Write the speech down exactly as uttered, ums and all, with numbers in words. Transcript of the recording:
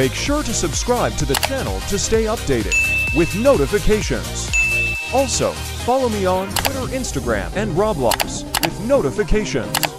Make sure to subscribe to the channel to stay updated with notifications. Also, follow me on Twitter, Instagram, and Roblox with notifications.